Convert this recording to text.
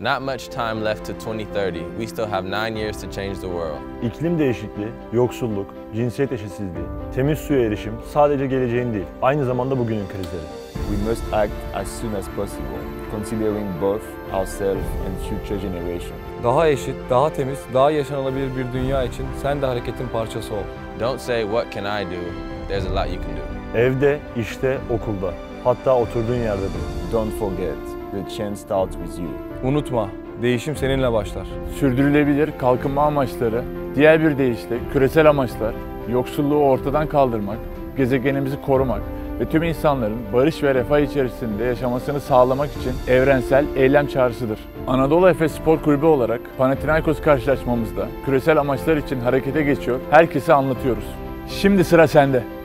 Not much time left to 2030. We still have 9 years to change the world. İklim değişikliği, yoksulluk, cinsiyet eşitsizliği, temiz suya erişim sadece geleceğin değil, aynı zamanda bugünün krizleri. We must act as soon as possible, considering both ourselves and future generations. Daha eşit, daha temiz, daha yaşanılabilir bir dünya için sen de hareketin parçası ol. Don't say what can I do? There's a lot you can do. Evde, işte, okulda, hatta oturduğun yerde bile. Don't forget, the change starts with you. Unutma, değişim seninle başlar. Sürdürülebilir kalkınma amaçları, diğer bir deyişle küresel amaçlar, yoksulluğu ortadan kaldırmak, gezegenimizi korumak ve tüm insanların barış ve refah içerisinde yaşamasını sağlamak için evrensel eylem çağrısıdır. Anadolu Efes Spor Kulübü olarak Panathinaikos karşılaşmamızda küresel amaçlar için harekete geçiyor, herkese anlatıyoruz. Şimdi sıra sende.